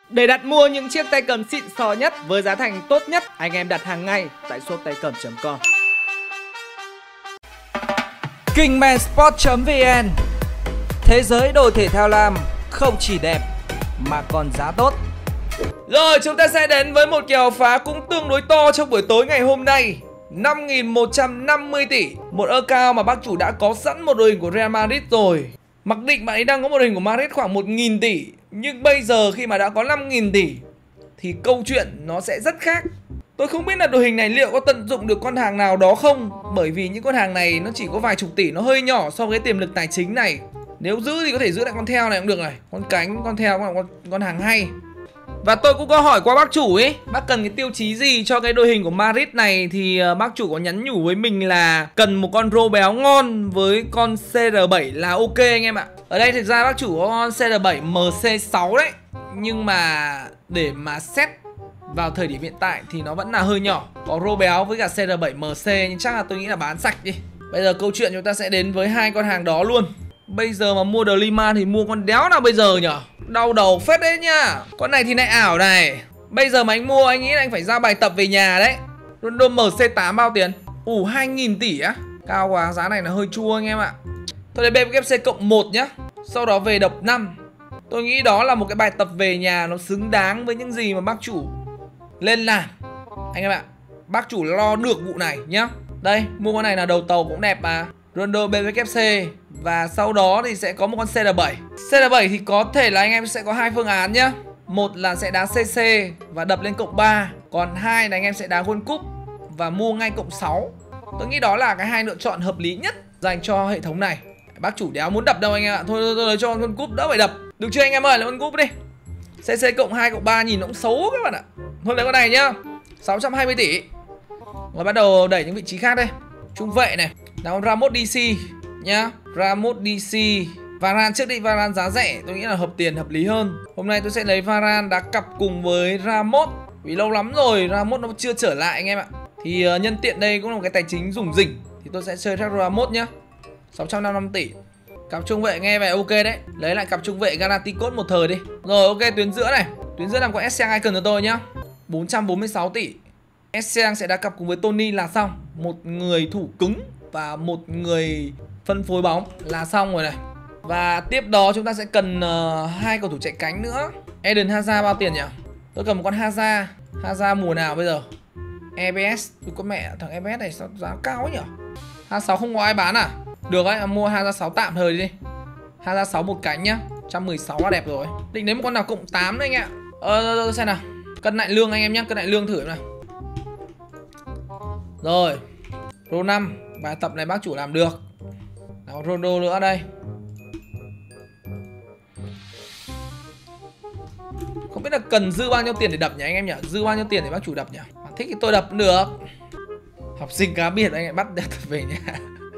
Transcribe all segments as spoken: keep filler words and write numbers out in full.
Để đặt mua những chiếc tay cầm xịn sò nhất với giá thành tốt nhất, anh em đặt hàng ngay tại shop tay cầm chấm com. Kingmansport chấm vn. Thế giới đồ thể thao lam không chỉ đẹp mà còn giá tốt. Rồi chúng ta sẽ đến với một kèo phá cũng tương đối to trong buổi tối ngày hôm nay. năm nghìn một trăm năm mươi tỷ. Một account mà bác chủ đã có sẵn một đội hình của Real Madrid rồi. Mặc định bạn ấy đang có một đội hình của Madrid khoảng một nghìn tỷ. Nhưng bây giờ khi mà đã có năm nghìn tỷ thì câu chuyện nó sẽ rất khác. Tôi không biết là đội hình này liệu có tận dụng được con hàng nào đó không. Bởi vì những con hàng này nó chỉ có vài chục tỷ, nó hơi nhỏ so với tiềm lực tài chính này. Nếu giữ thì có thể giữ lại con theo này cũng được này. Con cánh, con theo cũng là con, con hàng hay. Và tôi cũng có hỏi qua bác chủ ấy, bác cần cái tiêu chí gì cho cái đội hình của Madrid này. Thì bác chủ có nhắn nhủ với mình là cần một con rô béo ngon với con C R bảy là ok anh em ạ. Ở đây thực ra bác chủ có con C R bảy M C sáu đấy. Nhưng mà để mà xét vào thời điểm hiện tại thì nó vẫn là hơi nhỏ. Có rô béo với cả C R bảy M C nhưng chắc là tôi nghĩ là bán sạch đi. Bây giờ câu chuyện chúng ta sẽ đến với hai con hàng đó luôn. Bây giờ mà mua De Lima thì mua con đéo nào bây giờ nhở? Đau đầu phết đấy nhá. Con này thì lại ảo này. Bây giờ mà anh mua anh nghĩ là anh phải ra bài tập về nhà đấy. Ronaldo M C tám bao tiền? Ủ hai nghìn tỷ á? Cao quá, giá này là hơi chua anh em ạ. Thôi để B F C cộng một nhá. Sau đó về độc năm. Tôi nghĩ đó là một cái bài tập về nhà nó xứng đáng với những gì mà bác chủ lên làm. Anh em ạ, bác chủ lo được vụ này nhá. Đây, mua con này là đầu tàu cũng đẹp mà. Ronaldo B F C. Và sau đó thì sẽ có một con C R bảy. C R bảy thì có thể là anh em sẽ có hai phương án nhá. Một là sẽ đá C C và đập lên cộng ba. Còn hai là anh em sẽ đá World Cup và mua ngay cộng sáu. Tôi nghĩ đó là cái hai lựa chọn hợp lý nhất dành cho hệ thống này. Bác chủ đéo muốn đập đâu anh em ạ. Thôi tôi lấy cho World Cup đỡ phải đập. Được chưa anh em ơi, lấy World Cup đi. C C cộng hai cộng ba nhìn nó cũng xấu các bạn ạ. Thôi lấy con này nhá. sáu trăm hai mươi tỷ. Rồi bắt đầu đẩy những vị trí khác đây. Trung vệ này, là con Ramos D C nhá. Ramos D C. Varane trước đi, Varane giá rẻ, tôi nghĩ là hợp tiền hợp lý hơn. Hôm nay tôi sẽ lấy Varane đá cặp cùng với Ramos. Vì lâu lắm rồi Ramos nó chưa trở lại anh em ạ. Thì uh, nhân tiện đây cũng là một cái tài chính rủng rỉnh. Thì tôi sẽ chơi theo Ramos nhá. Sáu trăm năm mươi lăm tỷ. Cặp trung vệ nghe vẻ ok đấy. Lấy lại cặp trung vệ Galacticos một thời đi. Rồi ok, tuyến giữa này. Tuyến giữa làm con Essien Icon cho tôi nhá. Bốn trăm bốn mươi sáu tỷ. Essien sẽ đá cặp cùng với Tony là xong. Một người thủ cứng và một người phân phối bóng là xong rồi này. Và tiếp đó chúng ta sẽ cần uh, hai cầu thủ chạy cánh nữa. Eden Hazard bao tiền nhỉ? Tôi cần một con Hazard. Hazard mùa nào bây giờ? E B S. Tôi có mẹ thằng E B S này sao giá cao ấy nhỉ? Hazard sáu không có ai bán à? Được đấy, mua Hazard sáu tạm thời đi. Hazard sáu một cánh nhá. một trăm mười sáu là đẹp rồi. Định đến một con nào cộng tám đấy anh ạ. Ờ xem nào. Cân lại lương anh em nhé, cân lại lương thử nào. Rồi. Rô năm, bài tập này bác chủ làm được. Nào Ronaldo nữa đây. Không biết là cần dư bao nhiêu tiền để đập nhỉ anh em nhỉ? Dư bao nhiêu tiền để bác chủ đập nhỉ? Bạn thích thì tôi đập cũng được. Học sinh cá biệt anh lại bắt đẹp về nhà.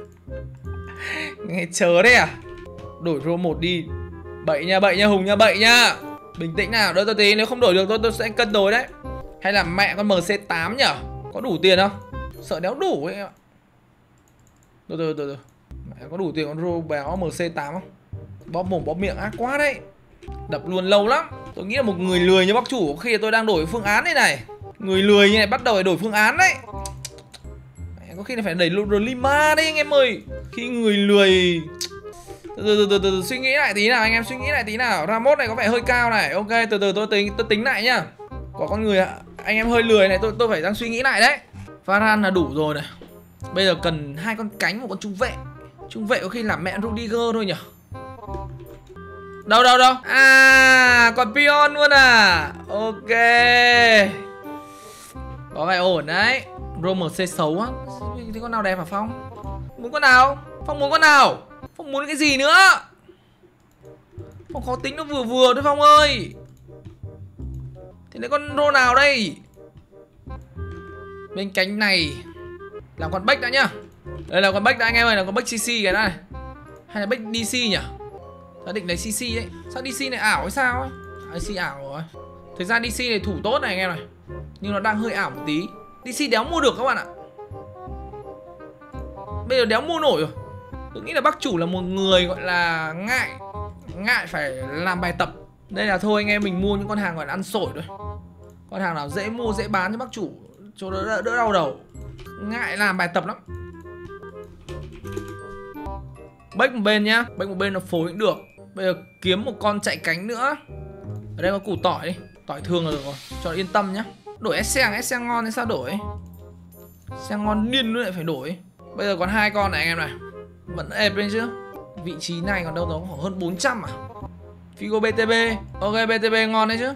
Nghe chớ đấy à? Đổi rô một đi. Bậy nha, bậy nha Hùng nha, bậy nha. Bình tĩnh nào, đợi tôi tí, nếu không đổi được tôi tôi sẽ cân đối đấy. Hay là mẹ con M C tám nhỉ? Có đủ tiền không? Sợ đéo đủ ấy em ạ. Từ từ từ từ. Mẹ có đủ tiền con rô béo M C tám không? Bóp mồm bóp miệng ác quá đấy. Đập luôn lâu lắm. Tôi nghĩ là một người lười như bác chủ khi tôi đang đổi phương án đây này. Người lười như này bắt đầu phải đổi phương án đấy. Mẹ, có khi là phải đẩy De Lima đấy anh em ơi. Khi người lười. Từ từ, từ, từ, từ suy nghĩ lại tí nào anh em, suy nghĩ lại tí nào. Ramos này có vẻ hơi cao này. Ok, từ từ tôi tính tôi tính lại nhá. Có con người anh em hơi lười này, tôi tôi phải đang suy nghĩ lại đấy. Varane là đủ rồi này. Bây giờ cần hai con cánh, một con trung vệ. Trung vệ có khi làm mẹ Rudiger thôi nhỉ. Đâu đâu đâu. À, còn Pion luôn à. Ok. Có vẻ ổn đấy. Roma C xấu á. Thế con nào đẹp hả Phong? Muốn con nào? Phong muốn con nào? Phong muốn cái gì nữa? Phong khó tính nó vừa vừa thôi Phong ơi. Thế lấy con rô nào đây? Bên cánh này làm con Beck đã nhá. Đây là con Beck đã anh em ơi, là con Beck C C cái này. Hay là Beck D C nhỉ? Ta định lấy C C đấy. Sao D C này ảo hay sao ấy? À, D C ảo rồi. Thực ra D C này thủ tốt này anh em này. Nhưng nó đang hơi ảo một tí. D C đéo mua được các bạn ạ. Bây giờ đéo mua nổi rồi. Tôi nghĩ là bác chủ là một người gọi là ngại. Ngại phải làm bài tập. Đây là thôi anh em mình mua những con hàng gọi là ăn sổi thôi. Con hàng nào dễ mua dễ bán cho bác chủ cho đỡ, đỡ, đỡ đau đầu. Ngại làm bài tập lắm. Bách một bên nhá. Bách một bên nó phối cũng được. Bây giờ kiếm một con chạy cánh nữa. Ở đây có củ tỏi đi. Tỏi thường là được rồi, cho yên tâm nhá. Đổi ét xê, ét xê ngon hay sao đổi? Xe ngon điên nữa lại phải đổi. Bây giờ còn hai con này anh em này. Vẫn ép lên chứ. Vị trí này còn đâu đó khoảng hơn bốn trăm à. Figo bê tê bê. Ok, bê tê bê ngon đấy chứ.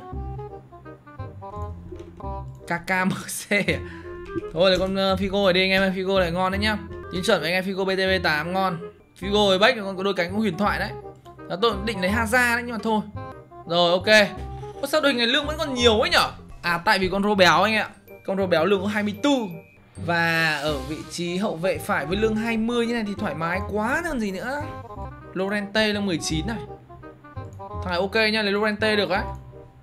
ca ca em xê à? Thôi là con uh, Figo ở đi anh em. Figo này ngon đấy nhá. Tiến chuẩn với anh em. Figo bê tê bê tám ngon. Figo với Bách còn có đôi cánh cũng huyền thoại đấy. Đó, tôi định lấy Haza đấy nhưng mà thôi. Rồi ok. Ủa, sao đội hình này lương vẫn còn nhiều ấy nhở? À tại vì con rô béo anh ạ. Con rô béo lương có hai mươi tư. Và ở vị trí hậu vệ phải với lương hai mươi như này thì thoải mái quá hơn gì nữa. Lorente lương mười chín này. Thằng này ok nha, lấy Lorente được đấy.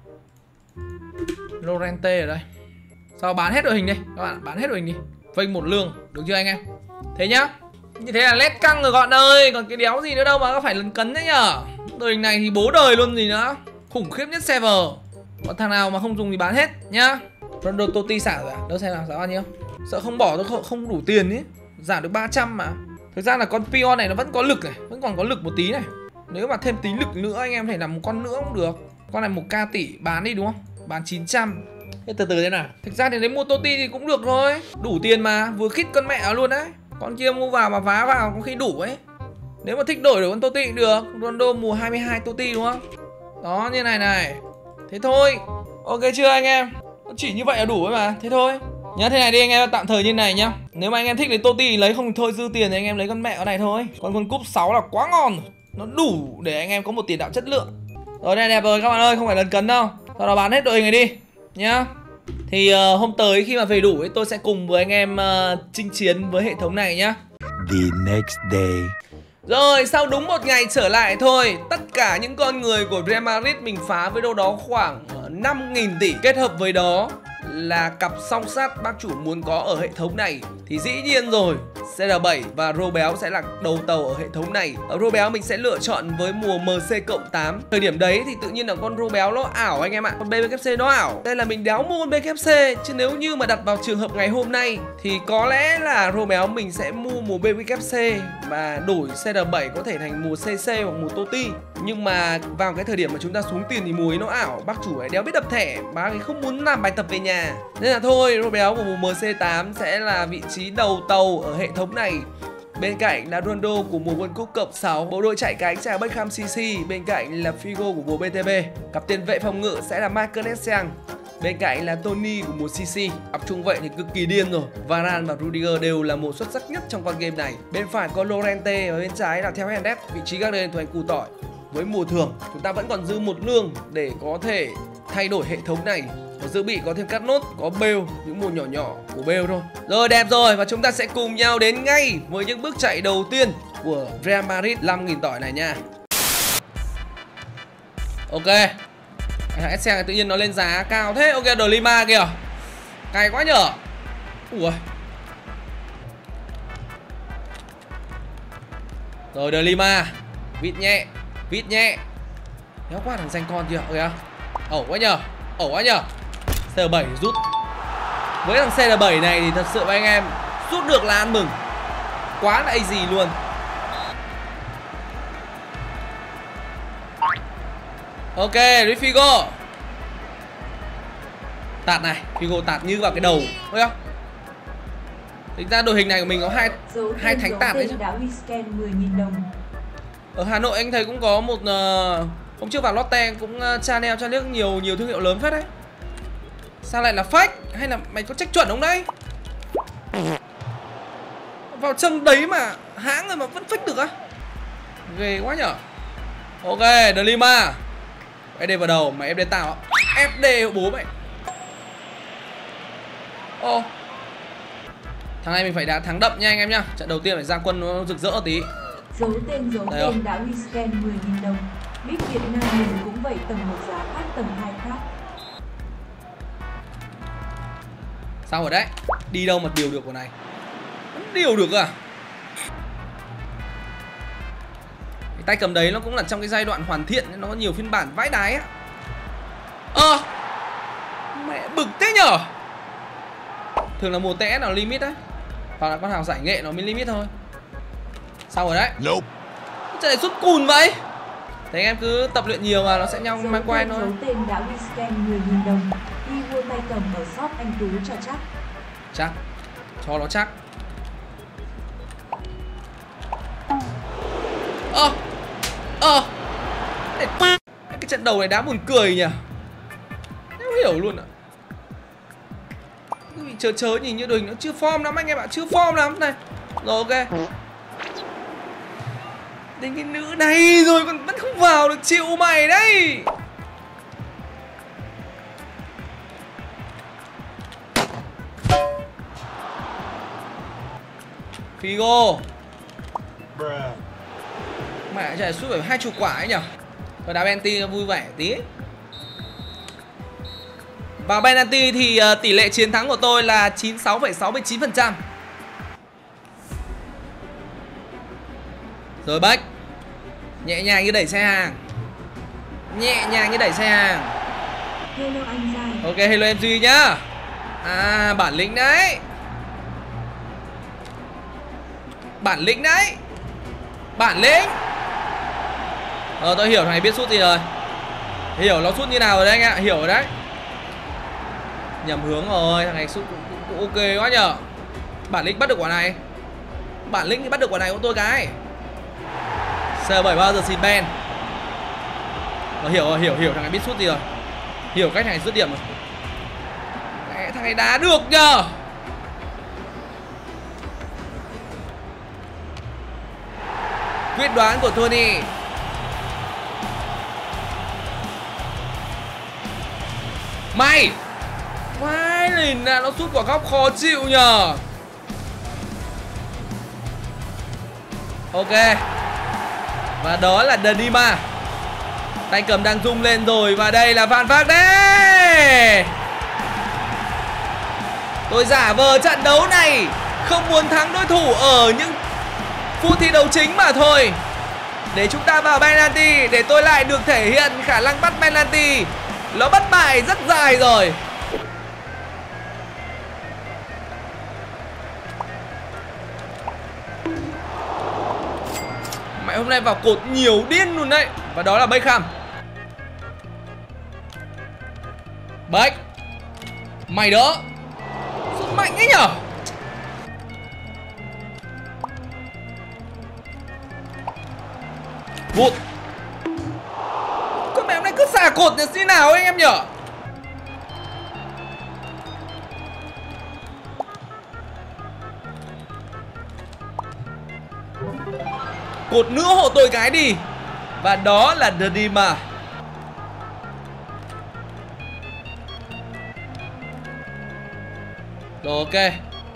Lorente ở đây. Sao bán hết đội hình đi các bạn, bán hết đội hình đi. Vênh một lương, được chưa anh em? Thế nhá. Như thế là lét căng rồi gọn ơi. Còn cái đéo gì nữa đâu mà có phải lần cấn đấy nhở. Đội hình này thì bố đời luôn gì nữa. Khủng khiếp nhất server. Còn thằng nào mà không dùng thì bán hết nhá. Rondo Totti xả rồi à? Đâu xem nào, giá bao nhiêu? Sợ không bỏ tôi không, không đủ tiền ý. Giảm được ba trăm mà. Thực ra là con Pion này nó vẫn có lực này. Vẫn còn có lực một tí này. Nếu mà thêm tí lực nữa anh em thể làm một con nữa cũng được. Con này một k tỷ bán đi đúng không? Bán chín trăm. Thế từ từ thế nào. Thực ra thì lấy mua Totti thì cũng được thôi. Đủ tiền mà. Vừa khít con mẹ luôn đấy. Con kia mua vào mà vá vào có khi đủ ấy. Nếu mà thích đổi được con Totti cũng được. Rondo mùa hai mươi hai Totti đúng không? Đó như này này. Thế thôi. Ok chưa anh em? Chỉ như vậy là đủ ấy mà. Thế thôi. Nhá, thế này đi anh em, tạm thời như này nhá. Nếu mà anh em thích lấy Totti lấy, không thì thôi dư tiền thì anh em lấy con mẹ ở này thôi. Còn con cúp sáu là quá ngon rồi. Nó đủ để anh em có một tiền đạo chất lượng. Rồi này đẹp rồi các bạn ơi, không phải lần cấn đâu. Sau đó bán hết đội hình này đi nhá. Thì uh, hôm tới khi mà về đủ ấy, tôi sẽ cùng với anh em uh, chinh chiến với hệ thống này nhá. The next day. Rồi sau đúng một ngày trở lại thôi, tất cả những con người của Real Madrid mình phá với đâu đó khoảng năm nghìn tỷ. Kết hợp với đó là cặp song sát bác chủ muốn có ở hệ thống này thì dĩ nhiên rồi, xê rờ bảy và rô béo sẽ là đầu tàu ở hệ thống này. Ở rô béo mình sẽ lựa chọn với mùa em xê cộng tám. Thời điểm đấy thì tự nhiên là con rô béo nó ảo anh em ạ. Con bê ca ép xê nó ảo. Đây là mình đéo mua con bê ca ép xê. Chứ nếu như mà đặt vào trường hợp ngày hôm nay thì có lẽ là rô béo mình sẽ mua mùa bê ca ép xê và đổi xê rờ bảy có thể thành mùa xê xê hoặc mùa Totti. Nhưng mà vào cái thời điểm mà chúng ta xuống tiền thì mùa ấy nó ảo. Bác chủ ấy đéo biết đập thẻ, bác ấy không muốn làm bài tập về nhà. Nên là thôi, rô béo của mùa em xê tám sẽ là vị trí đầu tàu ở hệ thống này. Bên cạnh là Rondo của mùa World Cup cộng sáu, bộ đôi chạy cánh sẽ là Beckham xê xê. Bên cạnh là Figo của mùa bê tê bê. Cặp tiền vệ phòng ngự sẽ là Michael Essien. Bên cạnh là Tony của mùa xê xê. Cặp trung vệ thì cực kỳ điên rồi. Varane và Rudiger đều là một xuất sắc nhất trong con game này. Bên phải có Lorente và bên trái là Theo Hernandez. Vị trí các bên thủ thành củ tỏi. Với mùa thường, chúng ta vẫn còn dư một lương để có thể thay đổi hệ thống này. Và dự bị có thêm cắt nốt, có Bale, những mùa nhỏ nhỏ của Bale thôi. Rồi đẹp rồi, và chúng ta sẽ cùng nhau đến ngay với những bước chạy đầu tiên của Real Madrid năm nghìn tỏi này nha. Ok. Thằng ét xê này tự nhiên nó lên giá cao thế. Ok, De Lima kìa. Cay quá nhở. Ui. Rồi De Lima. Vít nhẹ, vít nhẹ. Đéo quá thằng danh con kìa. Ok à? Ẩu quá nhờ. Ẩu quá nhờ. xê rờ bảy rút. Với thằng xê rờ bảy này thì thật sự với anh em, rút được là ăn mừng. Quá là easy luôn. Ok, với Figo. Tạt này, Figo tạt như vào cái đầu. Thấy không? Tính ra đội hình này của mình có hai hai thánh tạt đấy chứ. Ở Hà Nội anh thấy cũng có một uh, hôm trước vào Lotte cũng uh, channel cho nước nhiều nhiều thương hiệu lớn phết đấy. Sao lại là fake? Hay là mày có check chuẩn không đấy? Vào chân đấy mà hãng rồi mà vẫn fake được á? Ghê quá nhở. Ok, De Lima. ép đê vào đầu, mày ép đê tao á. ép đê bố mày. Ô. Thằng này mình phải đá thắng đậm nha anh em nhá. Trận đầu tiên phải ra quân nó rực rỡ tí. Dấu tên dấu đây tên đã rescan mười nghìn đồng. Biết Việt Nam mình cũng vậy, tầm một giá khác, tầm hai khác. Sao rồi đấy? Đi đâu mà điều được của này? Vẫn điều được à? Cái tay cầm đấy nó cũng là trong cái giai đoạn hoàn thiện, nó có nhiều phiên bản vãi đái á. Ờ à, mẹ bực thế nhở. Thường là mùa tẽ nào limit đấy, hoặc là con hàng giải nghệ nó mới limit thôi. Xong rồi đấy. Nope. Trận này sút cùn vậy. Thế anh em cứ tập luyện nhiều mà nó sẽ nhau mang quen thôi. Dấu tên đã win scan mười nghìn đồng. Đi mua tay cầm ở shop anh Tú cho chắc. Chắc. Cho nó chắc. Ơ Ơ cái trận đầu này đá buồn cười nhỉ. Không hiểu luôn ạ. Cứ bị chớ chớ nhìn như Đình nó chưa form lắm anh em ạ. Chưa form lắm này. Rồi ok. Đến cái nữ này rồi còn vẫn không vào được, chịu mày đấy. Figo. Mẹ trời, suốt phải hai chục quả ấy nhỉ. Rồi đá penalty vui vẻ tí. Vào penalty thì uh, tỷ lệ chiến thắng của tôi là chín mươi sáu phẩy sáu mươi chín phần trăm. Rồi Bách. Nhẹ nhàng như đẩy xe hàng. Nhẹ nhàng như đẩy xe hàng. Hello anh Giai. Ok, hello em Duy nhá. À, bản lĩnh đấy. Bản lĩnh đấy. Bản lĩnh. Ờ, tôi hiểu thằng này biết sút gì rồi. Hiểu nó sút như nào rồi đấy anh ạ. Hiểu rồi đấy. Nhầm hướng rồi. Thằng này sút cũng, cũng, cũng ok quá nhở. Bản lĩnh bắt được quả này. Bản lĩnh thì bắt được quả này của tôi cái. C bảy bao giờ xin Ben. Nó hiểu rồi, hiểu hiểu thằng này biết sút gì rồi. Hiểu cách này dứt điểm rồi. Mẹ, thằng này đá được nhờ. Quyết đoán của Tony. Mày Mày nhìn là nó sút quả góc khó chịu nhờ. Ok. Và đó là Danima. Tay cầm đang rung lên rồi. Và đây là Van Vac đấy. Tôi giả vờ trận đấu này không muốn thắng đối thủ ở những phút thi đấu chính mà thôi, để chúng ta vào penalty, để tôi lại được thể hiện khả năng bắt penalty. Nó bất bại rất dài rồi. Mẹ hôm nay vào cột nhiều điên luôn đấy. Và đó là Beckham. Beck. Mày đỡ. Rất mạnh ấy nhở. Vụt. Con mẹ hôm nay cứ xả cột như thế nào ấy anh em nhở. Cột nữa hộ tôi cái đi. Và đó là Danima. Rồi ok.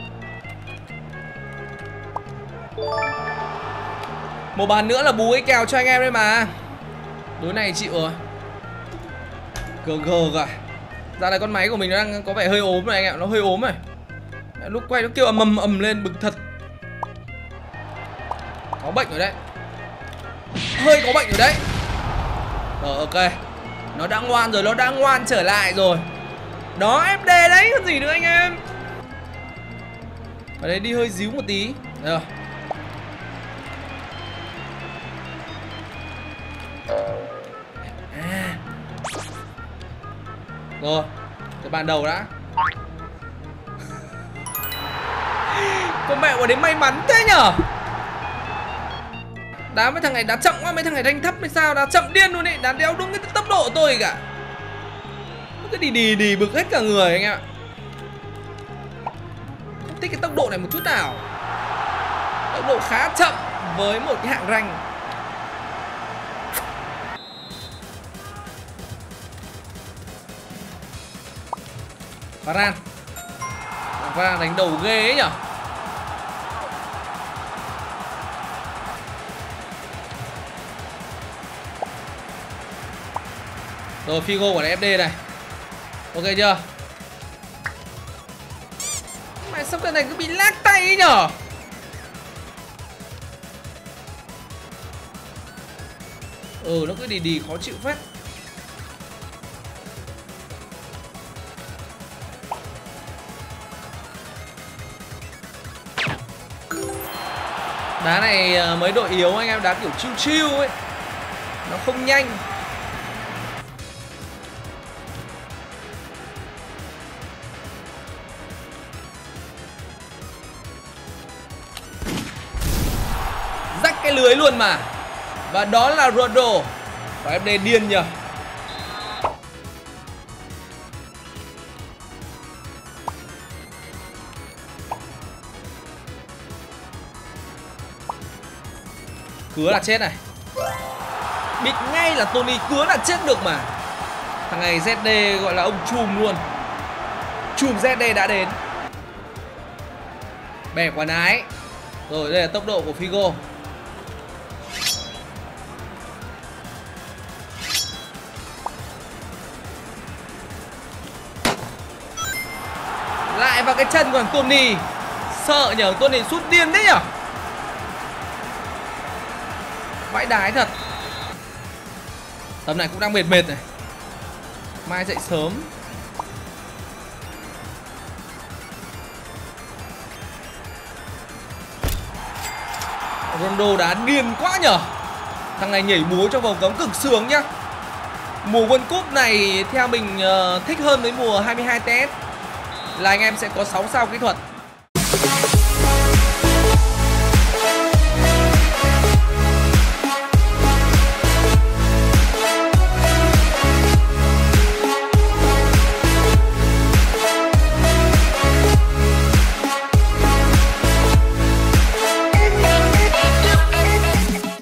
Một bàn nữa là bù cái kèo cho anh em đấy mà. Đối này chịu rồi. Gờ gờ cả. Dạo này con máy của mình nó đang có vẻ hơi ốm rồi anh em. Nó hơi ốm rồi. Lúc quay nó kêu ầm ầm ầm lên bực thật. Có bệnh rồi đấy. Hơi có bệnh rồi đấy. Rồi ok. Nó đã ngoan rồi, nó đã ngoan trở lại rồi. Đó, ép đê đấy, còn gì nữa anh em. Ở đây đi hơi díu một tí. Rồi. À. Rồi, cái bàn đầu đã. Con mẹ của đến may mắn thế nhở. Đá mấy thằng này đá chậm quá, mấy thằng này đánh thấp hay sao, đá chậm điên luôn ấy, đá đéo đúng cái tốc độ của tôi cả. Cứ đi đi đi bực hết cả người anh em ạ. Không thích cái tốc độ này một chút nào. Tốc độ khá chậm với một cái hạng rank. Varane. Varane đánh đầu ghê ấy nhở. Rồi Figo của ép đê này. Ok chưa? Mày sao cái này cứ bị lag tay ấy nhở. Ừ nó cứ đi đi khó chịu phết. Đá này mấy đội yếu anh em đá kiểu chill chill ấy, nó không nhanh. Rách cái lưới luôn mà. Và đó là Ronaldo. Và ép đê điên nhờ. Cứa là chết này. Biết ngay là Tony cứa là chết được mà. Thằng này zét đê gọi là ông chùm luôn. Chùm zét đê đã đến. Bẻ quả nái. Rồi đây là tốc độ của Figo. Lại vào cái chân của thằng Tony. Sợ nhờ, Tony sút điên đấy nhở. Vãi đái thật. Tầm này cũng đang mệt mệt này. Mai dậy sớm. Ronaldo đá điên quá nhở. Thằng này nhảy múa trong vòng cấm cực sướng nhá. Mùa World Cup này theo mình uh, thích hơn với mùa hai mươi hai T S là anh em sẽ có sáu sao kỹ thuật.